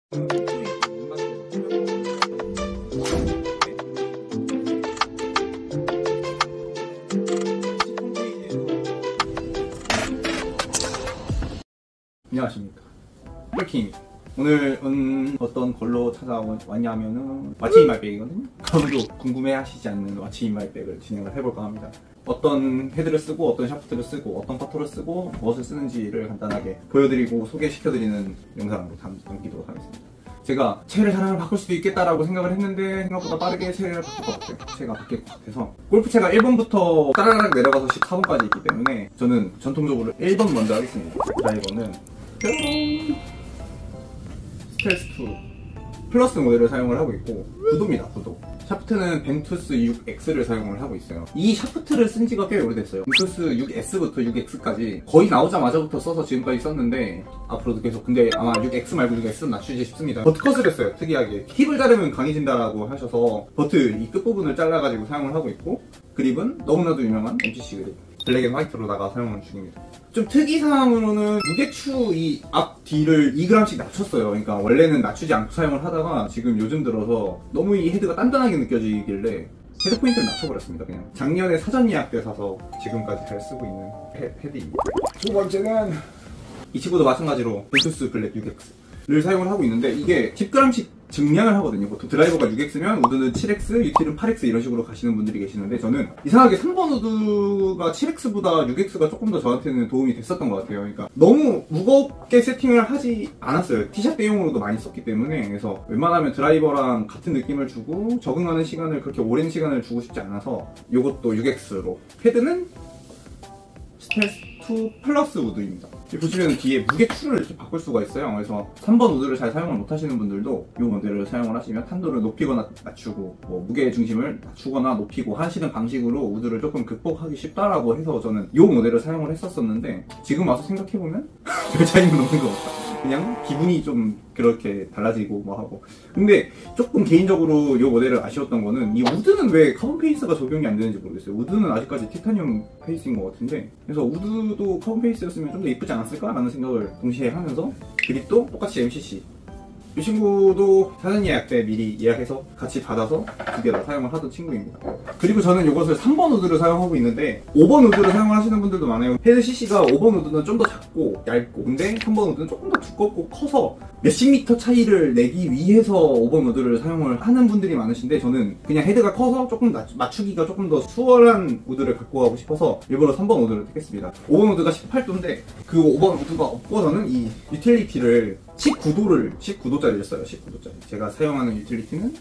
안녕하십니까, 펄킹입니다. 오늘은 어떤 걸로 찾아왔냐면은 왓츠 인 마이 백이거든요. 아무도 궁금해 하시지 않는 왓츠 인 마이 백을 진행을 해볼까 합니다. 어떤 헤드를 쓰고 어떤 샤프트를 쓰고 어떤 커터를 쓰고 무엇을 쓰는지를 간단하게 보여드리고 소개시켜드리는 영상으로 담기도록 하겠습니다. 제가 채를 사람을 바꿀 수도 있겠다라고 생각을 했는데 생각보다 빠르게 채를 바꿀 것 같아요. 채가 바뀔 것 같아서 골프채가 1번부터 따라락 내려가서 14번까지 있기 때문에 저는 전통적으로 1번 먼저 하겠습니다. 드라이버는 스텔스2 플러스 모델을 사용을 하고 있고, 구도입니다. 구도. 샤프트는 벤투스 6X를 사용을 하고 있어요. 이 샤프트를 쓴 지가 꽤 오래됐어요. 벤투스 6S부터 6X까지 거의 나오자마자부터 써서 지금까지 썼는데 앞으로도 계속, 근데 아마 6X 말고 6X는 낮추지 싶습니다. 버트컷을 했어요. 특이하게 팁을 자르면 강해진다라고 하셔서 버트 이 끝부분을 잘라가지고 사용을 하고 있고, 그립은 너무나도 유명한 MCC 그립 블랙 앤 화이트로다가 사용을 중입니다. 좀 특이사항으로는 무게추 이 앞 뒤를 2g씩 낮췄어요. 그러니까 원래는 낮추지 않고 사용을 하다가 지금 요즘 들어서 너무 이 헤드가 단단하게 느껴지길래 헤드 포인트를 낮춰버렸습니다. 그냥 작년에 사전 예약 때 사서 지금까지 잘 쓰고 있는 헤드입니다. 두 번째는 이 친구도 마찬가지로 벤투스 블랙 6X를 사용을 하고 있는데, 이게 10g씩 증량을 하거든요. 보통 드라이버가 6X면 우드는 7X, 유틸은 8X 이런 식으로 가시는 분들이 계시는데, 저는 이상하게 3번 우드가 7X보다 6X가 조금 더 저한테는 도움이 됐었던 것 같아요. 그러니까 너무 무겁게 세팅을 하지 않았어요. 티샷 대용으로도 많이 썼기 때문에. 그래서 웬만하면 드라이버랑 같은 느낌을 주고 적응하는 시간을 그렇게 오랜 시간을 주고 싶지 않아서 이것도 6X로. 헤드는 스텔스2 플러스 우드입니다. 보시면 뒤에 무게추를 이렇게 바꿀 수가 있어요. 그래서 3번 우드를 잘 사용을 못 하시는 분들도 이 모델을 사용을 하시면 탄도를 높이거나 낮추고, 뭐 무게 중심을 낮추거나 높이고 하시는 방식으로 우드를 조금 극복하기 쉽다라고 해서 저는 이 모델을 사용을 했었는데, 지금 와서 생각해보면 별 차이는 없는 것 같다. 그냥 기분이 좀 그렇게 달라지고 뭐 하고. 근데 조금 개인적으로 이 모델을 아쉬웠던 거는, 이 우드는 왜 카본 페이스가 적용이 안 되는지 모르겠어요. 우드는 아직까지 티타늄 페이스인 것 같은데, 그래서 우드도 카본 페이스였으면 좀 더 이쁘지 않았을까라는 생각을 동시에 하면서, 그립도 똑같이 MCC. 이 친구도 사전 예약 때 미리 예약해서 같이 받아서 두 개 다 사용을 하던 친구입니다. 그리고 저는 이것을 3번 우드를 사용하고 있는데, 5번 우드를 사용을 하시는 분들도 많아요. 헤드 CC가 5번 우드는 좀 더 작고 얇고, 근데 3번 우드는 조금 더 두껍고 커서 몇십 미터 차이를 내기 위해서 5번 우드를 사용을 하는 분들이 많으신데, 저는 그냥 헤드가 커서 조금 맞추기가 조금 더 수월한 우드를 갖고 가고 싶어서 일부러 3번 우드를 택했습니다. 5번 우드가 18도인데 그 5번 우드가 없고서는 이 유틸리티를 19도짜리를 써요. 19도짜리. 제가 사용하는 유틸리티는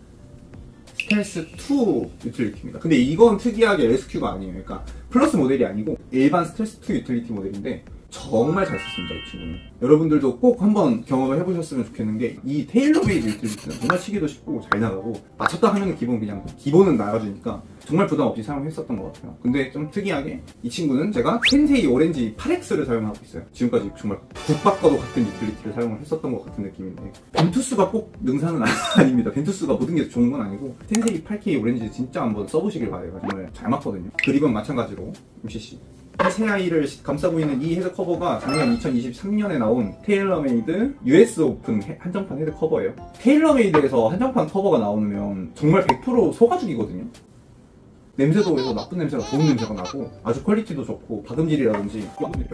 스텔스2 유틸리티입니다. 근데 이건 특이하게 SQ가 아니에요. 그러니까 플러스 모델이 아니고 일반 스텔스2 유틸리티 모델인데 정말 잘 썼습니다, 이 친구는. 여러분들도 꼭 한번 경험을 해보셨으면 좋겠는 게, 이 테일러메이드 유틸리티는 정말 치기도 쉽고 잘 나가고, 맞췄다 하면 기본은 나가주니까 정말 부담 없이 사용했었던 것 같아요. 근데 좀 특이하게 이 친구는 제가 센세이 오렌지 8X를 사용하고 있어요. 지금까지 정말 국밥과도 같은 유틸리티를 사용을 했었던 것 같은 느낌인데, 벤투스가 꼭 능사는 아닙니다. 벤투스가 모든 게 좋은 건 아니고, 센세이 8K 오렌지 진짜 한번 써보시길 바래요. 정말 잘 맞거든요. 그립은 마찬가지로 MCC. 이 새 아이를 감싸고 있는 이 헤드 커버가 작년 2023년에 나온 테일러메이드 US 오픈 한정판 헤드 커버예요. 테일러메이드에서 한정판 커버가 나오면 정말 100% 소가죽이거든요. 냄새도 그래서 나쁜 냄새가 좋은 냄새가 나고, 아주 퀄리티도 좋고, 박음질이라든지.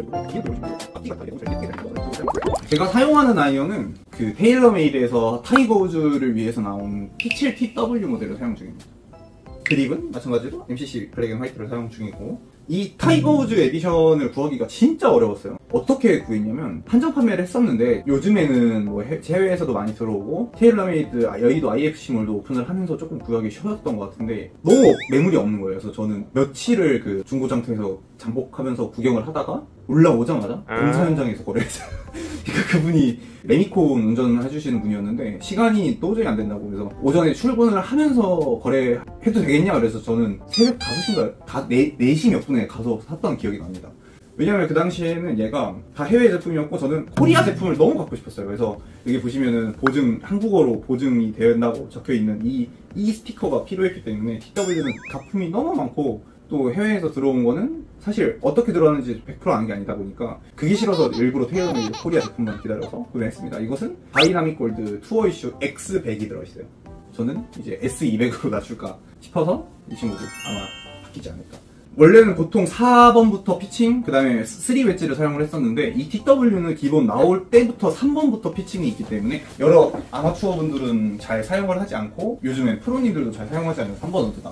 제가 사용하는 아이언은 그 테일러메이드에서 타이거 우즈를 위해서 나온 P7TW 모델을 사용 중입니다. 그립은 마찬가지로 MCC 블랙 앤 화이트를 사용 중이고, 이 타이거 우즈 에디션을 구하기가 진짜 어려웠어요. 어떻게 구했냐면, 한정 판매를 했었는데 요즘에는 뭐 해외에서도 많이 들어오고, 테일러메이드 여의도 IFC몰도 오픈을 하면서 조금 구하기 쉬웠던 것 같은데 너무 매물이 없는 거예요. 그래서 저는 며칠을 그 중고장터에서 잠복하면서 구경을 하다가 올라오자마자 공사 현장에서 거래했어요. 그러니까 그분이 레미콘 운전을 해주시는 분이었는데 시간이 도저히 안 된다고, 그래서 오전에 출근을 하면서 거래해도 되겠냐 그래서 저는 새벽 5시인가 4시 몇 분에 가서 샀던 기억이 납니다. 왜냐면 그 당시에는 얘가 다 해외 제품이었고, 저는 코리아 제품을 너무 갖고 싶었어요. 그래서 여기 보시면은 보증, 한국어로 보증이 된다고 적혀있는 이 스티커가 필요했기 때문에, TW는 가품이 너무 많고 또 해외에서 들어온 거는 사실 어떻게 들어왔는지 100% 아는 게 아니다 보니까 그게 싫어서 일부러 테일러메이드 코리아 제품만 기다려서 구매했습니다. 이것은 다이나믹 골드 투어 이슈 X100이 들어있어요. 저는 이제 S200으로 낮출까 싶어서 이 친구도 아마 바뀌지 않을까. 원래는 보통 4번부터 피칭, 그 다음에 3 웨지를 사용을 했었는데 이 TW는 기본 나올 때부터 3번부터 피칭이 있기 때문에 여러 아마추어 분들은 잘 사용을 하지 않고 요즘엔 프로님들도 잘 사용하지 않는 3번 우드가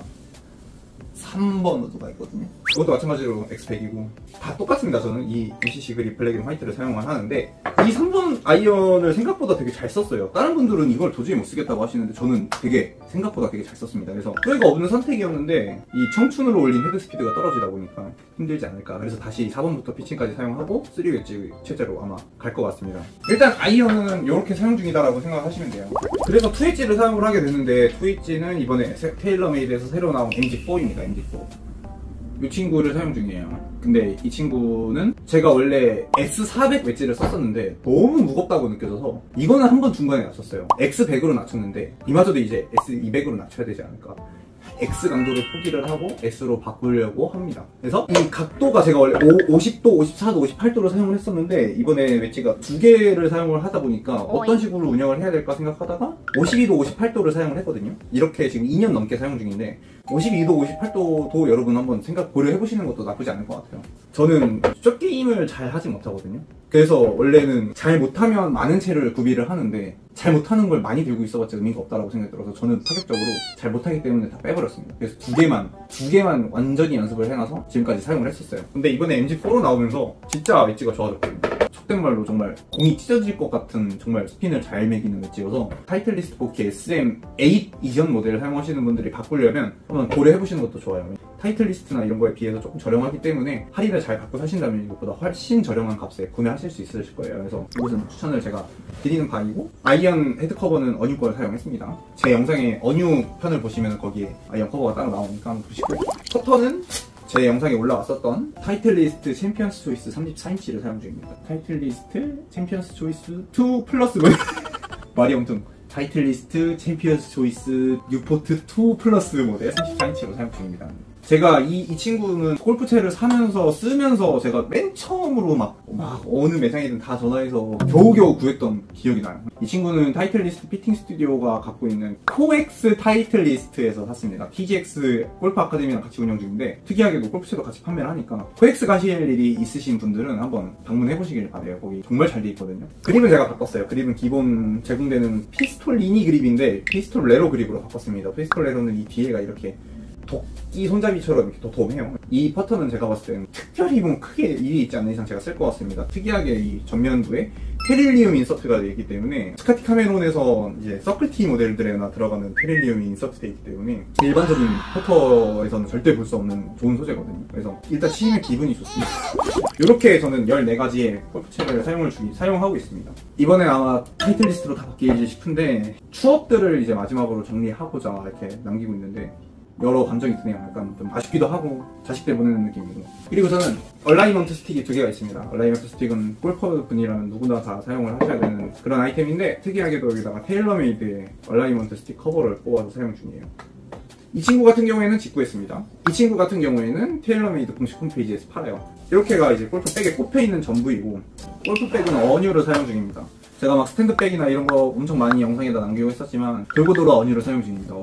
3번 우드가 있거든요. 그것도 마찬가지로 X100이고 다 똑같습니다. 저는 이 MCC 그립 블랙 앤 화이트를 사용을 하는데 이 3번 아이언을 생각보다 되게 잘 썼어요. 다른 분들은 이걸 도저히 못 쓰겠다고 하시는데 저는 되게 생각보다 되게 잘 썼습니다. 그래서 후회가 없는 선택이었는데 이 청춘으로 올린 헤드 스피드가 떨어지다 보니까 힘들지 않을까. 그래서 다시 4번부터 피칭까지 사용하고 3 웨지 체제로 아마 갈 것 같습니다. 일단 아이언은 이렇게 사용 중이다라고 생각하시면 돼요. 그래서 2 웨지를 사용을 하게 됐는데 2 웨지는 이번에 테일러메이드에서 새로 나온 MG4입니다. MG4. 이 친구를 사용 중이에요. 근데 이 친구는 제가 원래 S400 웨지를 썼었는데 너무 무겁다고 느껴져서 이거는 한번 중간에 낮췄어요. X100으로 낮췄는데 이마저도 이제 S200으로 낮춰야 되지 않을까. X 강도를 포기를 하고 S로 바꾸려고 합니다. 그래서 이 각도가 제가 원래 50도, 54도, 58도를 사용을 했었는데 이번에 웨지가 2개를 사용을 하다 보니까 어떤 식으로 운영을 해야 될까 생각하다가 52도, 58도를 사용을 했거든요. 이렇게 지금 2년 넘게 사용 중인데 52도, 58도도 여러분 한번 생각 고려해보시는 것도 나쁘지 않을 것 같아요. 저는 숏게임을 잘 하지 못하거든요. 그래서 원래는 잘 못하면 많은 채를 구비를 하는데 잘 못하는 걸 많이 들고 있어봤자 의미가 없다고 생각이 들어서 저는 파격적으로 잘 못하기 때문에 다 빼버렸습니다. 그래서 두 개만 완전히 연습을 해놔서 지금까지 사용을 했었어요. 근데 이번에 MG4로 나오면서 진짜 웨지가 좋아졌거든요. 속된 말로 정말 공이 찢어질 것 같은 정말 스핀을 잘 매기는 웨지여서 타이틀리스트 포키 SM8 이전 모델을 사용하시는 분들이 바꾸려면 한번 고려해보시는 것도 좋아요. 타이틀리스트나 이런 거에 비해서 조금 저렴하기 때문에 할인을 잘 받고 사신다면 이것보다 훨씬 저렴한 값에 구매하실 수 있으실 거예요. 그래서 이것은 추천을 제가 드리는 바이고 아이언 헤드커버는 어뉴 걸 사용했습니다. 제 영상에 어뉴 편을 보시면 거기에 아이언 커버가 따로 나오니까 한번 보시고요. 커터는 제 영상에 올라왔었던 타이틀리스트 챔피언스 초이스 34인치를 사용 중입니다. 타이틀리스트 챔피언스 초이스 2 플러스 말이 엄청 타이틀리스트 챔피언스 초이스 뉴포트 2 플러스 모델 34인치로 사용 중입니다. 제가 이 친구는 골프채를 사면서 쓰면서 제가 맨 처음으로 막 어느 매장이든 다 전화해서 겨우겨우 구했던 기억이 나요. 이 친구는 타이틀리스트 피팅 스튜디오가 갖고 있는 코엑스 타이틀리스트에서 샀습니다. TGX 골프 아카데미랑 같이 운영 중인데 특이하게도 골프채도 같이 판매를 하니까 코엑스 가실 일이 있으신 분들은 한번 방문해 보시길 바래요. 거기 정말 잘 돼 있거든요. 그립은 제가 바꿨어요. 그립은 기본 제공되는 피스톨리니 그립인데 피스톨 레로 그립으로 바꿨습니다. 피스톨 레로는 이 뒤에가 이렇게 도끼 손잡이처럼 이렇게 도톰해요. 이 퍼터는 제가 봤을 때는 특별히 뭐 크게 일이 있지 않는 이상 제가 쓸 것 같습니다. 특이하게 이 전면부에 테릴리움 인서트가 되어 있기 때문에 스카티 카메론에서 이제 서클티 모델들에나 들어가는 테릴리움이 인서트되어 있기 때문에 일반적인 퍼터에서는 절대 볼 수 없는 좋은 소재거든요. 그래서 일단 치면 기분이 좋습니다. 이렇게 저는 14가지의 골프채를 사용하고 있습니다. 이번에 아마 타이틀리스트로 다 바뀌지 싶은데 추억들을 이제 마지막으로 정리하고자 이렇게 남기고 있는데 여러 감정이 드네요. 약간 좀 아쉽기도 하고 자식들 보내는 느낌이고. 그리고 저는 얼라이먼트 스틱이 2개가 있습니다. 얼라이먼트 스틱은 골퍼 분이라면 누구나 다 사용을 하셔야 되는 그런 아이템인데 특이하게도 여기다가 테일러메이드의 얼라이먼트 스틱 커버를 뽑아서 사용 중이에요. 이 친구 같은 경우에는 직구했습니다. 이 친구 같은 경우에는 테일러메이드 공식 홈페이지에서 팔아요. 이렇게가 이제 골프백에 꼽혀있는 전부이고 골프백은 어뉴를 사용 중입니다. 제가 막 스탠드백이나 이런 거 엄청 많이 영상에다 남기고 했었지만 돌고 돌아 어뉴를 사용 중입니다.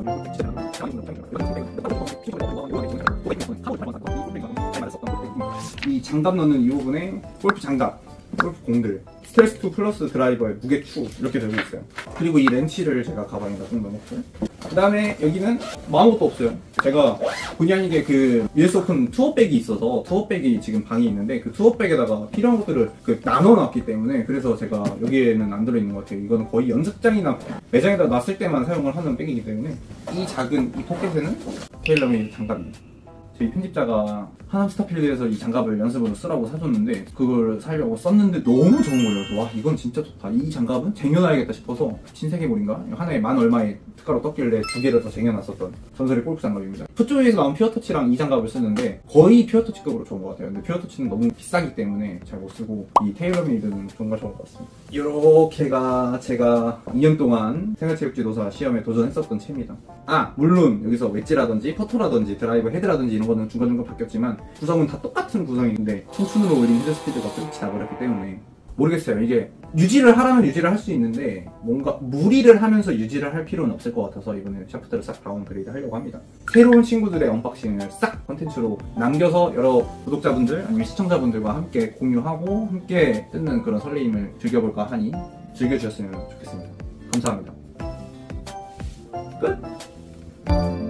이 장갑 넣는 이 부분에 골프 장갑, 골프 공들, 스트레스2 플러스 드라이버의 무게추 이렇게 들고 있어요. 그리고 이 렌치를 제가 가방에다 좀 넣어놓고요. 그 다음에 여기는 뭐 아무것도 없어요. 제가 본의 아니게 그 US 오픈 투어백이 있어서 투어백이 지금 방에 있는데 그 투어백에다가 필요한 것들을 나눠놨기 때문에 그래서 제가 여기에는 안 들어있는 것 같아요. 이거는 거의 연습장이나 매장에다 놨을 때만 사용을 하는 백이기 때문에 이 작은 이 포켓에는 테일러메이드 장갑입니다. 저희 편집자가 하남 스타필드에서 이 장갑을 연습으로 쓰라고 사줬는데 그걸 사려고 썼는데 너무 좋은 거예요. 와 이건 진짜 좋다. 이 장갑은 쟁여놔야겠다 싶어서 신세계볼인가? 하나에 만 얼마에 특가로 떴길래 2개를 더 쟁여놨었던 전설의 골프 장갑입니다. 풋조이에서 나온 퓨어터치랑 이 장갑을 쓰는데 거의 퓨어터치급으로 좋은 것 같아요. 근데 퓨어터치는 너무 비싸기 때문에 잘 못 쓰고 이 테일러메이드는 정말 좋은 것 같습니다. 이렇게가 제가 2년 동안 생활체육지도사 시험에 도전했었던 채입니다. 물론 여기서 웨지라든지 퍼터라든지 드라이버 헤드라든지 이런 거는 중간중간 바뀌었지만 구성은 다 똑같은 구성인데 청춘으로 올린 헤드 스피드가 끝이 나버렸기 때문에 모르겠어요. 이게 유지를 하라면 유지를 할 수 있는데 뭔가 무리를 하면서 유지를 할 필요는 없을 것 같아서 이번에 샤프트를 싹 다운그레이드 하려고 합니다. 새로운 친구들의 언박싱을 싹 컨텐츠로 남겨서 여러 구독자분들 아니면 시청자분들과 함께 공유하고 함께 뜯는 그런 설레임을 즐겨볼까 하니 즐겨주셨으면 좋겠습니다. 감사합니다. 끝!